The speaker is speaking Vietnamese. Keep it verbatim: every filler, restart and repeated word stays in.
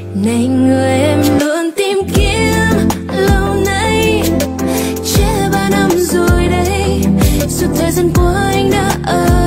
Này người em luôn tìm kiếm lâu nay, chưa bao năm rồi đây, suốt thời gian qua anh đã ở